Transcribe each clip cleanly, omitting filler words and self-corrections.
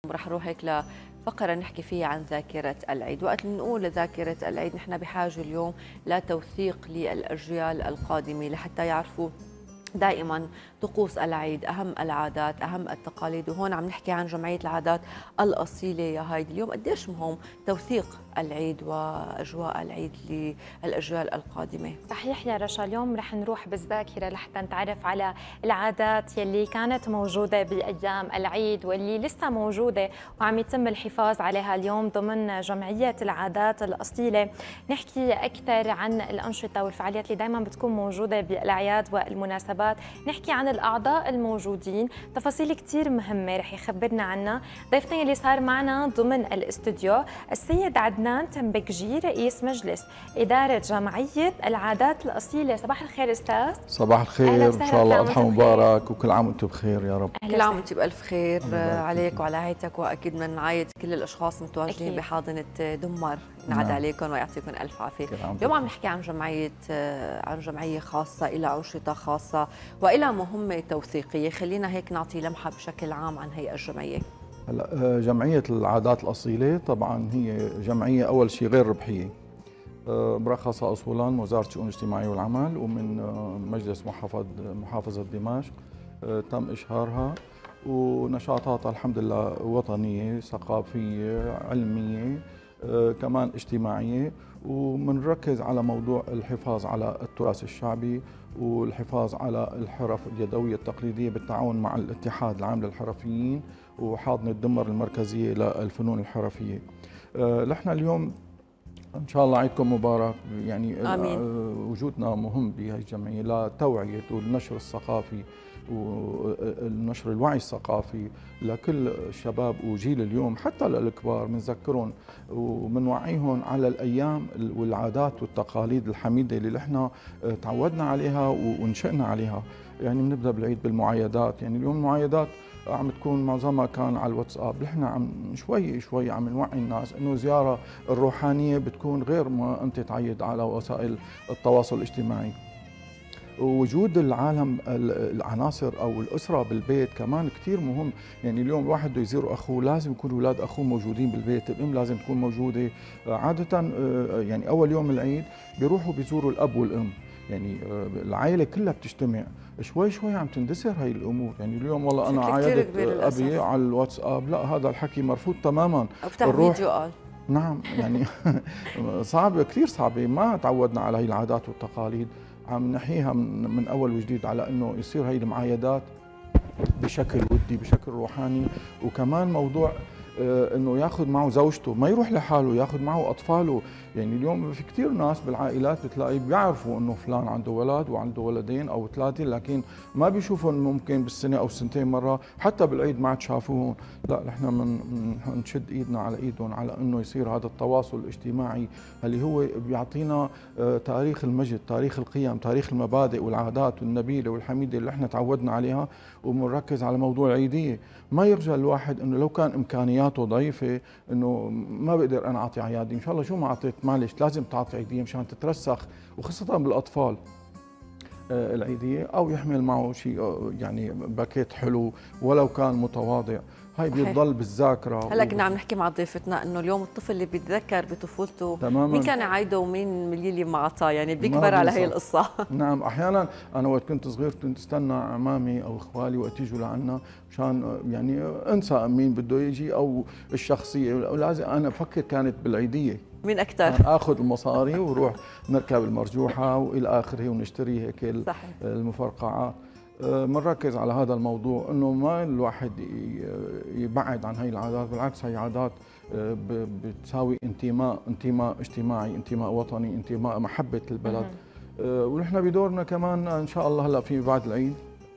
رح نروح هيك لفقرة نحكي فيها عن ذاكرة العيد. وقت نقول ذاكرة العيد نحن بحاجة اليوم لتوثيق للأجيال القادمة لحتى يعرفوا دائما طقوس العيد، أهم العادات، أهم التقاليد. وهون عم نحكي عن جمعية العادات الأصيلة يا هايدي. اليوم قديش مهم توثيق العيد وأجواء العيد للأجيال القادمة؟ صحيح يا رشا، اليوم رح نروح بالذاكرة لحتى نتعرف على العادات يلي كانت موجودة بأيام العيد واللي لسه موجودة وعم يتم الحفاظ عليها اليوم ضمن جمعية العادات الأصيلة. نحكي أكثر عن الأنشطة والفعاليات اللي دائما بتكون موجودة بالأعياد والمناسبات، نحكي عن الأعضاء الموجودين، تفاصيل كتير مهمة رح يخبرنا عنها ضيفتنا اللي صار معنا ضمن الاستوديو، السيد عدنان تنبكجي رئيس مجلس إدارة جمعية العادات الأصيلة. صباح الخير أستاذ. صباح الخير، إن شاء الله أضحى مبارك وكل عام وأنتم بخير يا رب. كل عام وأنت بألف خير عليك وعلى عائلتك، وأكيد بدنا نعايد كل الأشخاص المتواجدين بحاضنة دمر، نعاد عليكم ويعطيكم ألف عافية. اليوم عم نحكي عن جمعية خاصة إلى أنشطة خاصة وإلى مهمة توثيقية. خلينا هيك نعطي لمحة بشكل عام عن هي الجمعية. هلا جمعية العادات الأصيلة طبعا هي جمعية أول شيء غير ربحية، مرخصة أصولا من وزارة الشؤون الاجتماعية والعمل ومن مجلس محافظة دمشق. تم إشهارها ونشاطاتها الحمد لله وطنية، ثقافية، علمية، كمان اجتماعية، ومنركز على موضوع الحفاظ على التراث الشعبي والحفاظ على الحرف اليدوية التقليدية بالتعاون مع الاتحاد العام للحرفيين وحاضنة دمر المركزية للفنون الحرفية. نحن اليوم إن شاء الله عيدكم مبارك، يعني آمين. وجودنا مهم بهذه الجمعية لتوعية والنشر الثقافي ونشر الوعي الثقافي لكل الشباب وجيل اليوم حتى للكبار، بنذكرهم وبنوعيهم على الأيام والعادات والتقاليد الحميدة اللي نحن تعودنا عليها ونشأنا عليها. يعني بنبدأ بالعيد بالمعايدات، يعني اليوم المعايدات عم تكون معظمها كان على الواتساب، نحن عم شوي عم نوعي الناس انه زيارة الروحانية بتكون غير ما انت تعيد على وسائل التواصل الاجتماعي. وجود العالم العناصر او الاسره بالبيت كمان كثير مهم. يعني اليوم الواحد بده يزور اخوه لازم يكون اولاد اخوه موجودين بالبيت، الام لازم تكون موجوده. عاده يعني اول يوم العيد بيروحوا بيزوروا الاب والام، يعني العائله كلها بتجتمع. شوي عم تندثر هاي الامور. يعني اليوم والله انا عايدت ابي على الواتساب، لا هذا الحكي مرفوض تماما. بتاع فيديو قال نعم يعني صعبه، كثير صعبه، ما تعودنا على هي العادات والتقاليد. عم نحيها من اول وجديد على انه يصير هي المعايدات بشكل ودي بشكل روحاني. وكمان موضوع انه ياخذ معه زوجته، ما يروح لحاله، ياخذ معه اطفاله. يعني اليوم في كثير ناس بالعائلات بتلاقي بيعرفوا انه فلان عنده ولد وعنده ولدين او ثلاثه، لكن ما بيشوفهم ممكن بالسنه او سنتين مره، حتى بالعيد ما عاد شافوهم. لا نحن نشد ايدنا على ايدهم على انه يصير هذا التواصل الاجتماعي اللي هو بيعطينا تاريخ المجد، تاريخ القيم، تاريخ المبادئ والعادات النبيله والحميده اللي احنا تعودنا عليها. وبنركز على موضوع العيديه. ما يرجى الواحد انه لو كان امكانياته ضعيفه انه ما بقدر انا اعطي عيادي، ان شاء الله شو ما اعطيت معلش لازم تعطي عيديه مشان تترسخ، وخاصه بالاطفال العيديه، او يحمل معه شيء يعني باكيت حلو ولو كان متواضع. هاي بيضل بالذاكره. هلا كنا عم نحكي مع ضيفتنا انه اليوم الطفل اللي بيتذكر بطفولته تماما مين كان عايده ومين اللي ما عطاه، يعني بيكبر على هي القصه. نعم احيانا انا وقت كنت صغير كنت استنى عمامي او اخوالي وقت يجوا لعنا مشان يعني انسى مين بده يجي او الشخصيه، ولازم انا افكر كانت بالعيديه مين اكثر، اخذ المصاري وروح نركب المرجوحه والى اخره ونشتري هيك المفرقعات. بنركز على هذا الموضوع انه ما الواحد يبعد عن هاي العادات، بالعكس هاي عادات بتساوي انتماء اجتماعي، انتماء وطني، انتماء محبه البلد. ونحن بدورنا كمان ان شاء الله هلا في بعد العيد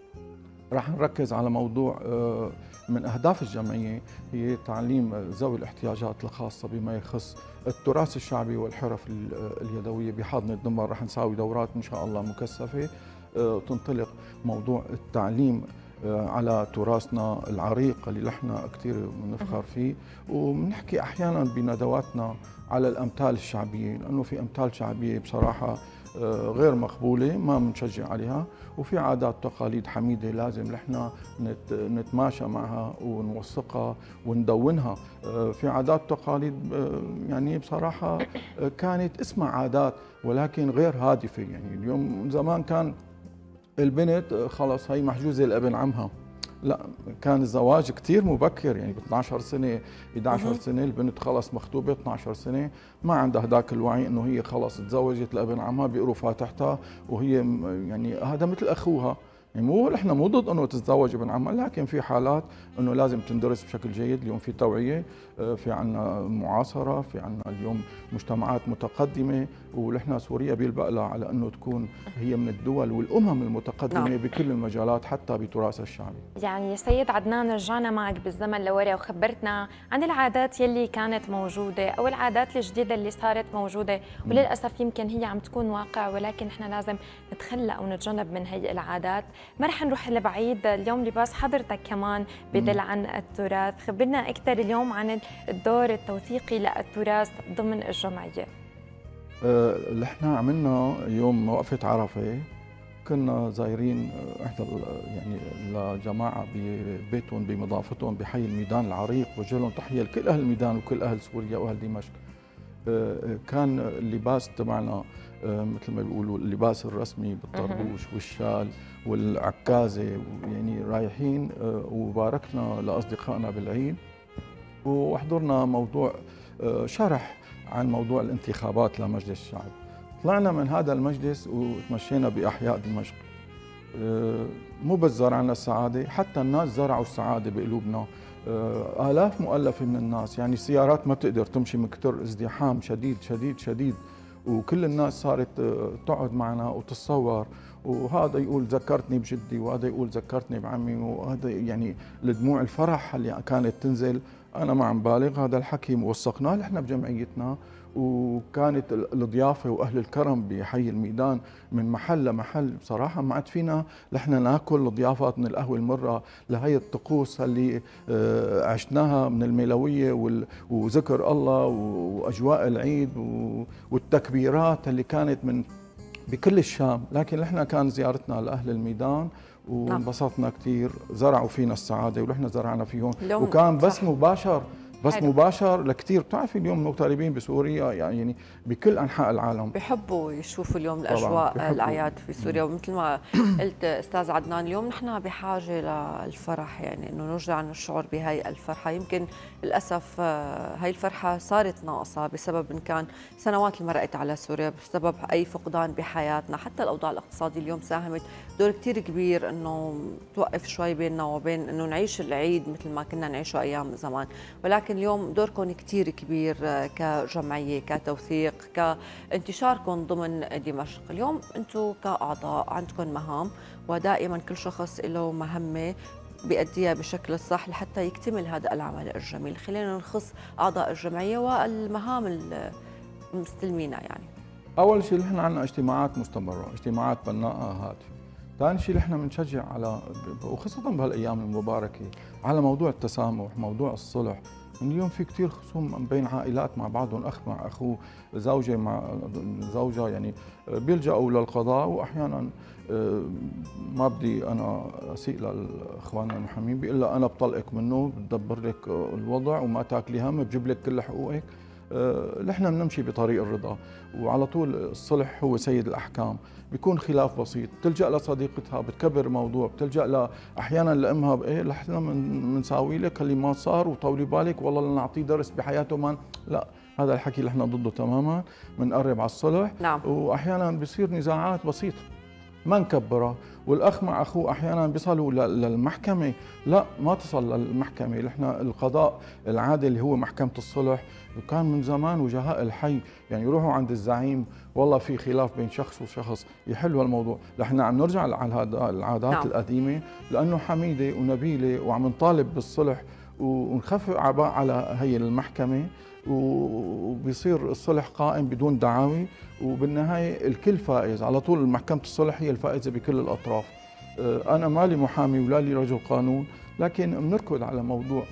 راح نركز على موضوع من اهداف الجمعيه هي تعليم ذوي الاحتياجات الخاصه بما يخص التراث الشعبي والحرف اليدويه بحاضنه دمر. راح نساوي دورات ان شاء الله مكثفه تنطلق موضوع التعليم على تراثنا العريق اللي نحن كثير بنفخر فيه. وبنحكي احيانا بندواتنا على الامثال الشعبيه، لانه في امثال شعبيه بصراحه غير مقبولة ما بنشجع عليها، وفي عادات وتقاليد حميدة لازم نحن نتماشى معها ونوثقها وندونها. في عادات وتقاليد يعني بصراحة كانت اسمها عادات ولكن غير هادفة. يعني اليوم زمان كان البنت خلص هي محجوزة لابن عمها، لا كان الزواج كثير مبكر، يعني ب 12 سنه 11 سنه البنت خلص مخطوبه 12 سنه، ما عندها ذاك الوعي انه هي خلص تزوجت لابن عمها بيقروا فاتحتها، وهي يعني هذا مثل اخوها. يعني احنا مو ضد انه تتزوج ابن عمها، لكن في حالات انه لازم تندرس بشكل جيد. اليوم في توعيه، في عندنا معاصره، في عندنا اليوم مجتمعات متقدمه، ونحن سوريا بيلبق لها على انه تكون هي من الدول والامم المتقدمه نعم. بكل المجالات حتى بتراثها الشعبي. يعني سيد عدنان، رجعنا معك بالزمن لورا وخبرتنا عن العادات يلي كانت موجوده او العادات الجديده اللي صارت موجوده، وللاسف يمكن هي عم تكون واقع، ولكن نحن لازم نتخلى او نتجنب من هي العادات. ما رح نروح لبعيد، اليوم لباس حضرتك كمان بدل عن التراث، خبرنا اكثر اليوم عن الدور التوثيقي للتراث ضمن الجمعيه. اللي احنا عملنا يوم وقفة عرفة، كنا زايرين احدى يعني لجماعة ببيتهم بمضافتهم بحي الميدان العريق، وجه لهم تحية لكل أهل الميدان وكل أهل سوريا وأهل دمشق. كان اللباس تبعنا مثل ما بيقولوا اللباس الرسمي بالطربوش والشال والعكازة، يعني رايحين وباركنا لأصدقائنا بالعيد، وحضرنا موضوع شرح عن موضوع الانتخابات لمجلس الشعب. طلعنا من هذا المجلس وتمشينا بأحياء دمشق، مو بس زرعنا السعادة، حتى الناس زرعوا السعادة بقلوبنا. آلاف مؤلفة من الناس، يعني السيارات ما بتقدر تمشي من كتر ازدحام شديد شديد شديد، وكل الناس صارت تقعد معنا وتتصور، وهذا يقول ذكرتني بجدي، وهذا يقول ذكرتني بعمي، وهذا يعني الدموع الفرح اللي كانت تنزل. أنا ما عم بالغ، هذا الحكي وثقناه نحن بجمعيتنا، وكانت الضيافة وأهل الكرم بحي الميدان من محل لمحل. بصراحة ما عاد فينا نحن ناكل الضيافات من القهوة المرة لهي الطقوس اللي عشناها من الميلوية وذكر الله وأجواء العيد والتكبيرات اللي كانت من بكل الشام. لكن نحن كان زيارتنا لأهل الميدان وانبسطنا كثير، زرعوا فينا السعادة ونحن زرعنا فيهم، وكان بس مباشر مباشر لكثير. بتعرفي اليوم مغتربين بسوريا يعني بكل انحاء العالم بحبوا يشوفوا اليوم الاجواء الاعياد في سوريا. ومثل ما قلت استاذ عدنان، اليوم نحن بحاجه للفرح، يعني انه نرجع نشعر بهي الفرحه. يمكن للاسف هي الفرحه صارت ناقصه بسبب ان كان سنوات اللي مرقت على سوريا، بسبب اي فقدان بحياتنا. حتى الاوضاع الاقتصاديه اليوم ساهمت دور كثير كبير انه توقف شوي بيننا وبين انه نعيش العيد مثل ما كنا نعيشه ايام زمان. ولكن اليوم دوركم كثير كبير كجمعيه، كتوثيق، كانتشاركم ضمن دمشق. اليوم انتم كاعضاء عندكم مهام، ودائما كل شخص له مهمه بيأديها بشكل الصح لحتى يكتمل هذا العمل الجميل. خلينا نخص اعضاء الجمعيه والمهام المستلمينها. يعني اول شيء نحن عندنا اجتماعات مستمره، اجتماعات بناءه هادفه. ثاني شيء نحن بنشجع على، وخاصه بهالايام المباركه، على موضوع التسامح، موضوع الصلح. اليوم في كثير خصوم بين عائلات مع بعضهم، اخ مع اخوه، زوجه مع زوجه، يعني بيلجأوا للقضاء. واحيانا ما بدي انا اسيء لاخواننا المحامين، بيقول لها انا بطلقك منه، بدبر لك الوضع وما تاكلي هم، بجيب لك كل حقوقك. نحن بنمشي بطريق الرضا، وعلى طول الصلح هو سيد الاحكام. بيكون خلاف بسيط بتلجأ لصديقتها، بتكبر الموضوع، بتلجأ احيانا لامها، ايه نحن بنساوي لك اللي ما صار وطولي بالك، والله لنعطيه درس بحياته. ما لا، هذا الحكي اللي احنا ضده تماما. بنقرب على الصلح. نعم. واحيانا بصير نزاعات بسيطه ما نكبرها، والاخ مع اخوه احيانا بيصلوا للمحكمه، لا ما تصل للمحكمه. نحن القضاء العادل اللي هو محكمه الصلح، وكان من زمان وجهاء الحي يعني يروحوا عند الزعيم، والله في خلاف بين شخص وشخص، يحلوا الموضوع. نحن عم نرجع على العادات نعم. القديمه لانه حميده ونبيله، وعم نطالب بالصلح ونخفف اعباء على هي المحكمه، وبيصير الصلح قائم بدون دعاوي، وبالنهايه الكل فائز. على طول محكمه الصلح هي الفائزه بكل الاطراف. انا مالي محامي ولا لي رجل قانون، لكن بنركض على موضوع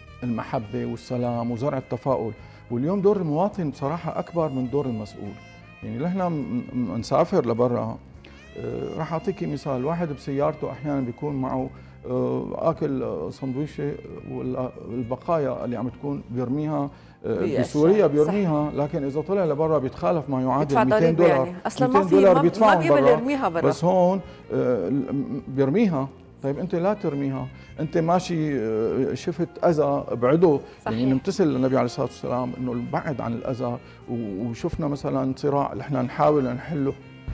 المحبه والسلام وزرع التفاؤل. واليوم دور المواطن بصراحه اكبر من دور المسؤول. يعني نحن نسافر لبرا، راح اعطيكي مثال. واحد بسيارته احيانا بيكون معه اكل سندويشه والبقايا اللي عم تكون بيرميها بسوريا بيرميها، لكن اذا طلع لبرا بيتخالف ما يعادل 200 دولار. يعني اصلا 200 ما في دولار بيدفعهم ما بيقبل برا، يرميها برا، بس هون بيرميها. طيب انت لا ترميها، انت ماشي شفت اذى ابعده. يعني نمتثل للنبي عليه الصلاه والسلام انه البعد عن الاذى، وشفنا مثلا صراع اللي احنا نحاول نحله،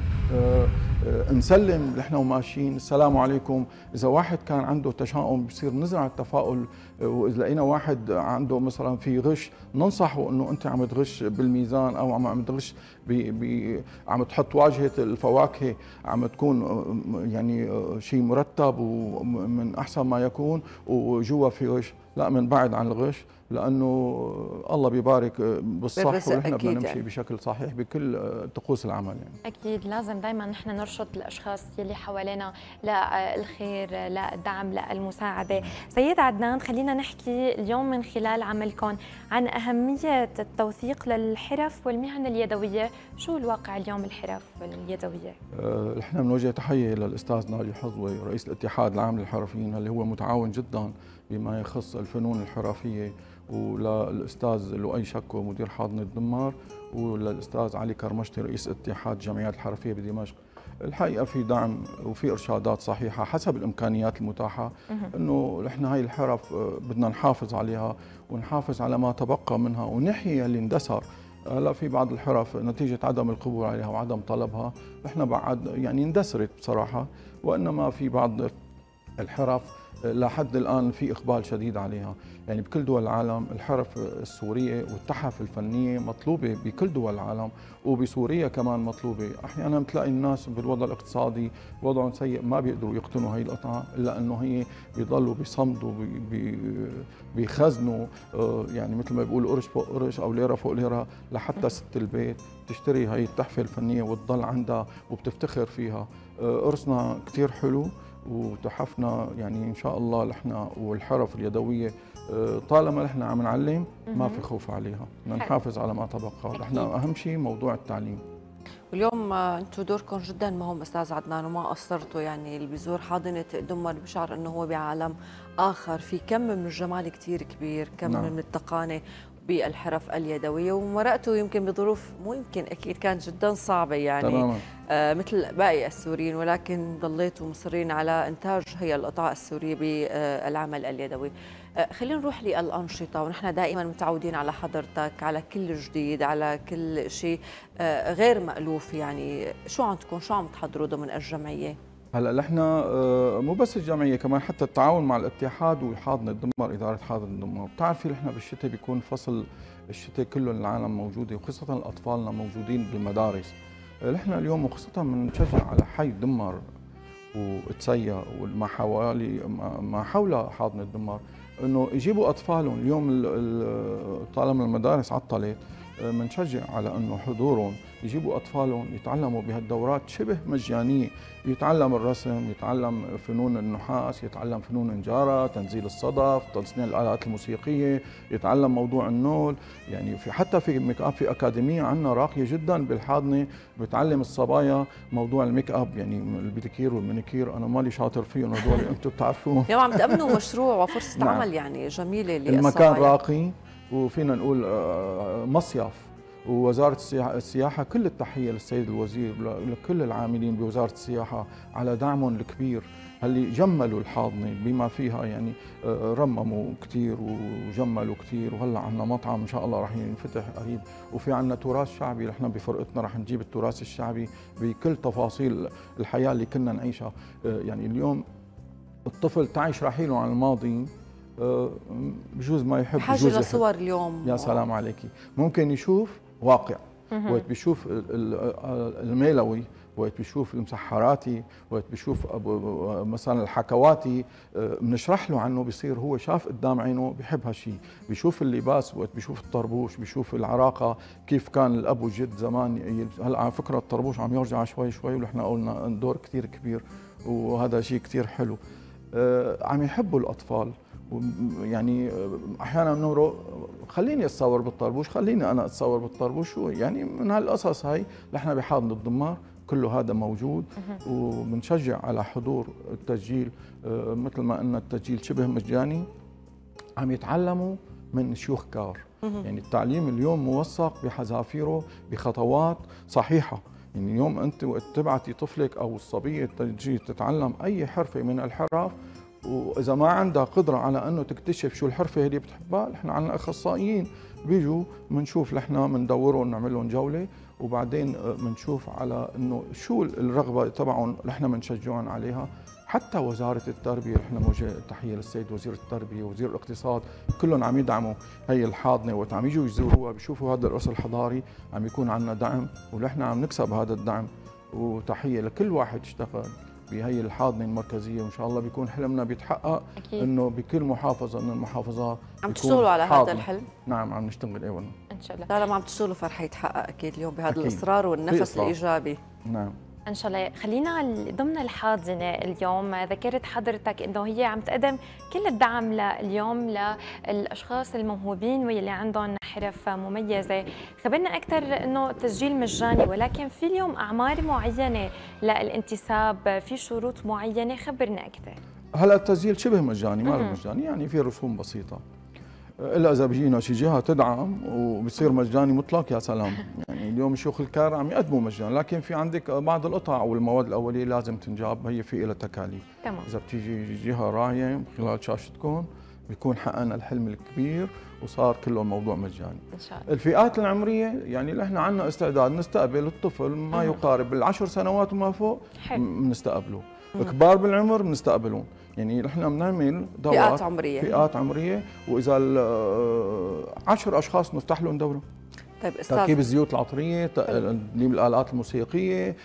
نسلم نحن وماشيين السلام عليكم. اذا واحد كان عنده تشاؤم بصير نزرع التفاؤل، واذا لقينا واحد عنده مثلا في غش ننصحه انه انت عم تغش بالميزان، او عم تغش عم تحط واجهه الفواكه عم تكون يعني شيء مرتب ومن احسن ما يكون، وجوا في غش. لا، من بعد عن الغش، لانه الله بيبارك بالصح، ونحن بدنا نمشي يعني بشكل صحيح بكل طقوس العمل. يعني اكيد لازم دائما نحن نرشد الاشخاص يلي حوالينا للخير، للدعم، للمساعده. سيد عدنان، خلينا نحكي اليوم من خلال عملكم عن اهميه التوثيق للحرف والمهن اليدويه. شو الواقع اليوم الحرف اليدويه؟ نحن بنوجه تحيه للاستاذ ناجي حظوي رئيس الاتحاد العام للحرفيين، اللي هو متعاون جدا بما يخص الفنون الحرفيه، وللاستاذ لؤي شكو مدير حاضنه الدمار، وللاستاذ علي كرمشتي رئيس اتحاد الجمعيات الحرفيه بدمشق. الحقيقه في دعم وفي ارشادات صحيحه حسب الامكانيات المتاحه، انه نحن هاي الحرف بدنا نحافظ عليها، ونحافظ على ما تبقى منها، ونحيي اللي اندثر. هلا في بعض الحرف نتيجه عدم القبول عليها وعدم طلبها نحن بعد يعني اندثرت بصراحه، وانما في بعض الحرف لحد الآن في إقبال شديد عليها. يعني بكل دول العالم الحرف السورية والتحف الفنية مطلوبة بكل دول العالم، وبسوريا كمان مطلوبة. أحيانا بتلاقي الناس بالوضع الاقتصادي وضعهم سيء ما بيقدروا يقتنوا هي القطعة، إلا أنه هي بيضلوا بيصمدوا بيخزنوا، يعني مثل ما بيقولوا قرش فوق قرش أو ليرة فوق ليرة لحتى ست البيت تشتري هي التحفة الفنية وتضل عندها وبتفتخر فيها. قرصنا كتير حلو وتحفنا، يعني ان شاء الله نحن والحرف اليدويه طالما نحن عم نعلم ما في خوف عليها، بدنا نحافظ على ما تبقى. نحن اهم شيء موضوع التعليم. واليوم انتم دوركم جدا مهم استاذ عدنان، وما قصرتوا. يعني اللي بيزور حاضنه الدمر بشعر انه هو بعالم اخر، في كم من الجمال كثير كبير، كم من التقانه بالحرف اليدويه، ومرقته يمكن بظروف مو يمكن اكيد كانت جدا صعبه يعني تماما. مثل باقي السوريين، ولكن ضليتوا مصرين على انتاج هي القطع السوريه بالعمل اليدوي. خلينا نروح للانشطه، ونحن دائما متعودين على حضرتك على كل جديد، على كل شيء غير مألوف. يعني شو عندكم، شو عم تحضروا ضمن الجمعيه؟ هلا نحن مو بس الجمعيه، كمان حتى التعاون مع الاتحاد وحاضنه الدمر، اداره حاضنه الدمر. بتعرفي نحن بالشتاء بيكون فصل الشتاء كله العالم موجوده، وخاصه الاطفالنا موجودين بالمدارس. نحن اليوم وخاصه بنشجع على حي دمر وتسيا وما حوالي ما حول حاضنه الدمر انه يجيبوا اطفالهم. اليوم طالما المدارس عطلت بنشجع على انه حضورهم يجيبوا اطفالهم يتعلموا بهالدورات شبه مجانيه، يتعلم الرسم، يتعلم فنون النحاس، يتعلم فنون النجاره، تنزيل الصدف، تصنيع الالات الموسيقيه، يتعلم موضوع النول. يعني في حتى في ميك اب في اكاديميه عندنا راقيه جدا بالحاضنه بتعلم الصبايا موضوع الميك اب، يعني البيديكير والمانيكير. انا مالي شاطر فيهم هذول، انتم بتعرفوهم. اليوم عم تأمنوا مشروع وفرصه عمل يعني جميله للصبايا. المكان راقي، وفينا نقول مصيف. ووزارة السياحة كل التحية للسيد الوزير ولكل العاملين بوزارة السياحة على دعمهم الكبير، اللي جملوا الحاضنة بما فيها. يعني رمموا كثير وجملوا كثير، وهلا عندنا مطعم ان شاء الله راح ينفتح قريب، وفي عندنا تراث شعبي. نحن بفرقتنا راح نجيب التراث الشعبي بكل تفاصيل الحياة اللي كنا نعيشها. يعني اليوم الطفل تعيش رحيله عن الماضي، بجوز ما يحب، بحاجة لصور اليوم. يا سلام عليكي، ممكن يشوف واقع، وقت بيشوف الميلوي، وقت بيشوف المسحراتي، وقت بيشوف مثلا الحكواتي، بنشرح له عنه، بيصير هو شاف قدام عينه بيحب هالشيء. بيشوف اللباس، وقت بيشوف الطربوش، بيشوف العراقه كيف كان الاب والجد زمان يلبس. هلا على فكره الطربوش عم يرجع شوي شوي، ونحن قلنا دور كثير كبير، وهذا شيء كثير حلو. عم يحبوا الاطفال. يعني احيانا بنمرق خليني اتصور بالطربوش، خليني انا اتصور بالطربوش، يعني من هالقصص هاي نحن بحاضن الدمار كله هذا موجود. وبنشجع على حضور التسجيل، مثل ما قلنا التسجيل شبه مجاني، عم يتعلموا من شيوخ كار. يعني التعليم اليوم موثق بحذافيره بخطوات صحيحه. يعني اليوم انت وقت تبعتي طفلك او الصبيه تجي تتعلم اي حرفه من الحرف، واذا ما عندها قدره على انه تكتشف شو الحرفه اللي بتحبها، نحن عندنا اخصائيين بيجوا بنشوف، نحن بندورهم نعمل لهم جوله، وبعدين بنشوف على انه شو الرغبه تبعهم، نحن بنشجعهم عليها. حتى وزاره التربيه، نحن موجه تحيه للسيد وزير التربيه ووزير الاقتصاد، كلهم عم يدعموا هي الحاضنه، وقت عم يجوا يزوروها بيشوفوا هذا الارث الحضاري عم يكون عندنا دعم، ونحن عم نكسب هذا الدعم. وتحيه لكل واحد اشتغل بهي الحاضنه المركزيه، وان شاء الله بيكون حلمنا بيتحقق. أكيد. انه بكل محافظه من المحافظات عم تشتغلوا على هذا الحلم؟ نعم عم نشتغل. ايوه ان شاء الله. طالما عم تشتغلوا فرح يتحقق اكيد اليوم بهذا الاصرار والنفس الايجابي. نعم ان شاء الله. خلينا ضمن الحاضنه اليوم، ذكرت حضرتك انه هي عم تقدم كل الدعم اليوم للاشخاص الموهوبين واللي عندهم حرف مميزه. خبرنا اكثر انه تسجيل مجاني، ولكن في اليوم اعمار معينه للانتساب، في شروط معينه، خبرنا اكثر. هلا التسجيل شبه مجاني، ما مجاني، يعني في رسوم بسيطه، الا اذا بيجينا شي جهه تدعم وبصير مجاني مطلق يا سلام. يعني اليوم شيوخ الكار عم يقدموا مجاني، لكن في عندك بعض القطع والمواد الاوليه لازم تنجاب، هي في لها تكاليف. تمام. اذا بتيجي جهه راعيه من خلال شاشتكم بيكون حققنا الحلم الكبير وصار كله الموضوع مجاني. ان شاء الله. الفئات العمريه يعني نحن عندنا استعداد نستقبل الطفل ما يقارب ال10 سنوات وما فوق، بنستقبله. كبار بالعمر بنستقبلهم. يعني نحن بنعمل دورات فئات عمريه، واذا 10 اشخاص نفتح لهم دوره. طيب استاذ، تركيب الزيوت العطريه، تقليم الالات الموسيقيه،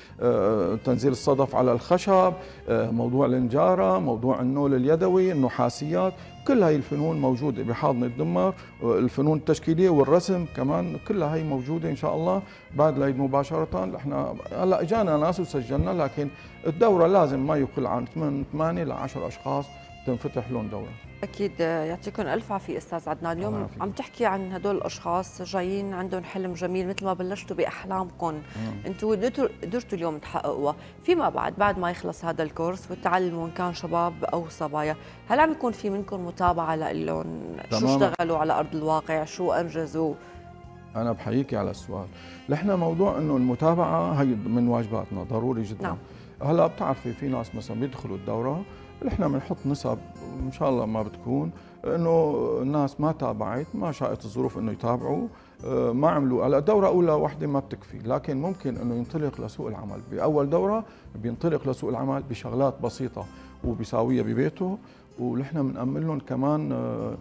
تنزيل الصدف على الخشب، موضوع النجاره، موضوع النول اليدوي، النحاسيات، كل هاي الفنون موجوده بحاضنه الدمار. الفنون التشكيليه والرسم كمان كلها هي موجوده ان شاء الله بعد العيد مباشره. احنا هلا اجانا ناس وسجلنا، لكن الدوره لازم ما يقل عن 8 ل 10 اشخاص تنفتح لهم دوره. أكيد. يعطيكم ألف عافية أستاذ عدنان. اليوم عم تحكي عن هدول الأشخاص جايين عندهم حلم جميل، مثل ما بلشتوا بأحلامكم، أنتوا قدرتوا اليوم تحققوها. فيما بعد ما يخلص هذا الكورس وتعلموا إن كان شباب أو صبايا، هل عم يكون في منكم متابعة لهم؟ شو اشتغلوا على أرض الواقع؟ شو أنجزوا؟ أنا بحييكي على السؤال. نحن موضوع إنه المتابعة هي من واجباتنا ضروري جدا. نعم. هلا بتعرفي في ناس مثلا بيدخلوا الدورة، نحن بنحط نسب ان شاء الله ما بتكون انه الناس ما تابعت، ما شاءت الظروف انه يتابعوا، ما عملوا. على دوره اولى وحده ما بتكفي، لكن ممكن انه ينطلق لسوق العمل. باول دوره بينطلق لسوق العمل بشغلات بسيطه وبيساويها ببيته، ونحن بنأمن لهم كمان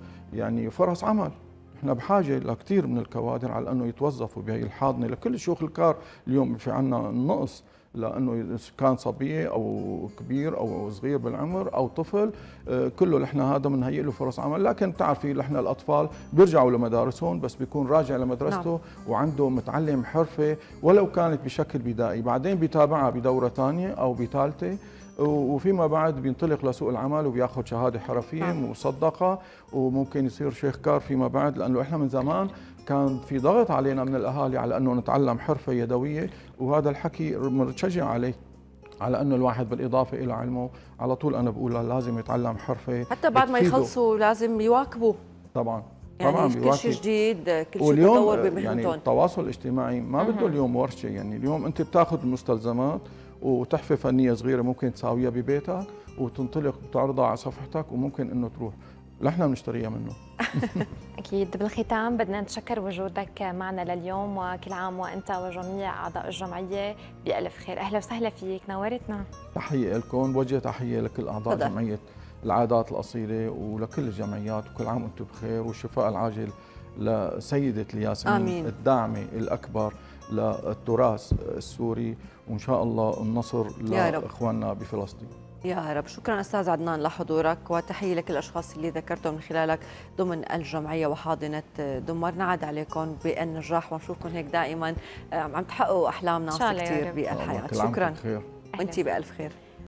يعني فرص عمل. احنا بحاجه لكثير من الكوادر على انه يتوظفوا بهي الحاضنه. لكل شيوخ الكار اليوم في عندنا نقص، لانه كان صبيه او كبير او صغير بالعمر او طفل، كله نحن هذا بنهيئ له فرص عمل. لكن بتعرفي نحن الاطفال بيرجعوا لمدارسهم، بس بيكون راجع لمدرسته نعم. وعنده متعلم حرفه ولو كانت بشكل بدائي، بعدين بيتابعها بدوره ثانيه او بثالثه، وفيما بعد بينطلق لسوق العمل وبياخذ شهاده حرفيه مصدقه، وممكن يصير شيخ كار فيما بعد. لانه احنا من زمان كان في ضغط علينا من الاهالي على انه نتعلم حرفه يدويه، وهذا الحكي بنشجع عليه، على انه الواحد بالاضافه الى علمه على طول انا بقول لازم يتعلم حرفه حتى بعد ما يخلصوا لازم يواكبوا. طبعا يعني طبعا كل شيء جديد، كل شيء تطور بمهنتهم. يعني التواصل الاجتماعي ما بده اليوم ورشه. يعني اليوم انت بتاخذ المستلزمات وتحفه فنيه صغيره ممكن تساويها ببيتك وتنطلق تعرضها على صفحتك، وممكن انه تروح نحن بنشتريها منه. أكيد. بالختام بدنا نتشكر وجودك معنا لليوم، وكل عام وأنت وجميع أعضاء الجمعية بألف خير. أهلا وسهلا فيك، نورتنا. تحية لكم، بوجه تحية لكل أعضاء جمعية العادات الأصيلة ولكل الجمعيات، وكل عام وأنتم بخير، والشفاء العاجل لسيدة الياسمين. آمين. الداعمة الأكبر للتراث السوري، وإن شاء الله النصر لإخواننا بفلسطين. يا رب. شكرا أستاذ عدنان لحضورك، وتحية لكل الأشخاص اللي ذكرتهم من خلالك ضمن الجمعية وحاضنة دمار. نعد عليكم بالنجاح ونشوفكم هيك دائما عم تحققوا أحلام ناس كثير بالحياة. شكرا، وأنت بألف خير.